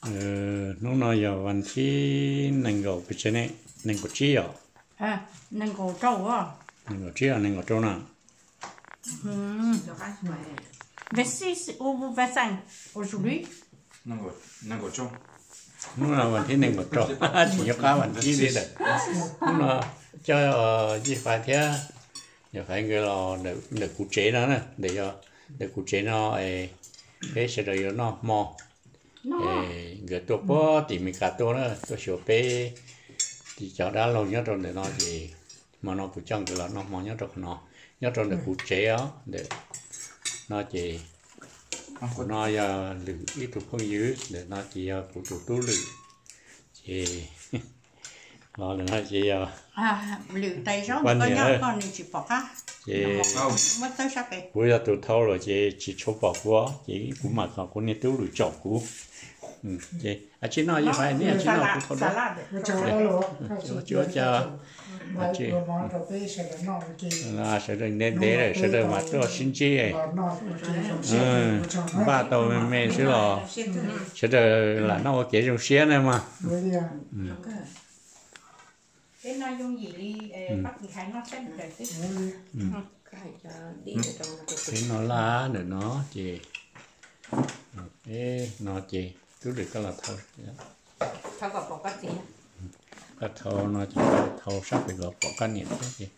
lúc nào giờวันที่หนึ่งก็ไปเช่นนี้หนึ่งก็เชี่ยวหนึ่งก็เจ้าอ่ะหนึ่งก็เชี่ยวหนึ่งก็เจ้าน่ะ 26 ou 25 aujourd'hui นั่งกดจ้อง lúc nào วันที่หนึ่งก็เจ้าchỉ có cả วันที่นี่แหละlúc nào cho gì phải thế giờ phải người lo để cụ chế nó nè để cụ chế nó cái sẽ được nó mò người tôi có tìm mình cả tôi nữa tôi sửa bé thì cháu đã lâu nhất rồi để nó gì mà nó cũng chẳng được là nó mò nhất rồi nhất rồi để cụ chế đó để nó chỉ nó giờ lử ít thuộc không dưới để nó chỉ cụ chủ tú lử chỉ nó là nó chỉ lử tay rau có nhóc con thì chỉ bỏ ha chỉ mất tới sao vậy bây giờ tụi thâu rồi chỉ chốt bỏ quá chỉ cũng mà còn cũng nên tú lử chọc cú chị chỉ nói như vậy nè chỉ nói cũng không đó chưa cho chị là sẽ được nên để rồi sẽ được mà tôi xin chi ba tôi mẹ sẽ được là nó kể trong xe này mà cái nội dung gì đi bắt thì thấy nó sẽ được cái nó lá để nó chị nó chị cứ được cái là thôi thâu vào bỏ cái gì cái thâu nó chỉ thâu sắp bị gọt bỏ cái nhện thế chị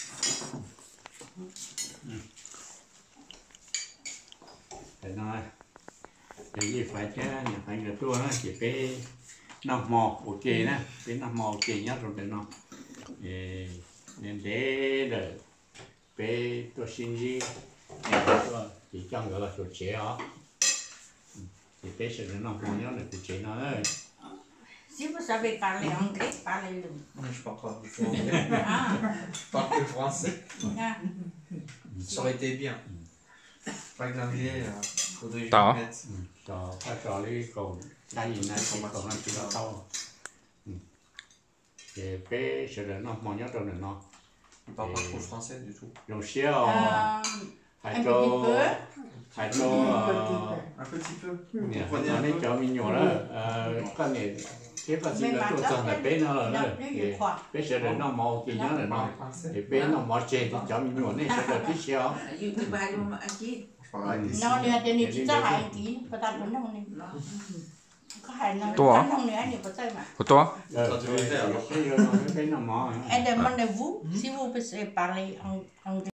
để nói cái gì phải chứ nhà phải người tua nó chỉ cái nằm mò ok nè cái nằm mò ok nhất rồi để nó nên để rồi cái tôi xin gì chỉ trong gọi là chỗ chế đó thì cái sự nó không nhớ được cụ chế nó đấy. Si vous savez parler anglais, parlez-le. Je parle pas du tout anglais. Je parle que français. Ça aurait été bien. Pas que l'anglais, faudrait que je mette. Trò đi còn đây gì này còn làm gì đâu. Thì cái sự nó không nhớ được nó. Il parle pas trop français du tout. Dùng xíu. Hai chỗ un petit peu. Nó đi cho mình nhỏ đó cái này cái phát sinh là tôi cần là bé nó là bé sẽ được nó màu thì nhớ là nó thì bé nó màu trên thì cho mình nhỏ này sẽ được tí xíu nó là để nên chỉ cho hai tí và ta muốn nó này có hai nó không nữa thì có chơi mà của tôi cái nó màu et demandez-vous si vous parlez anglais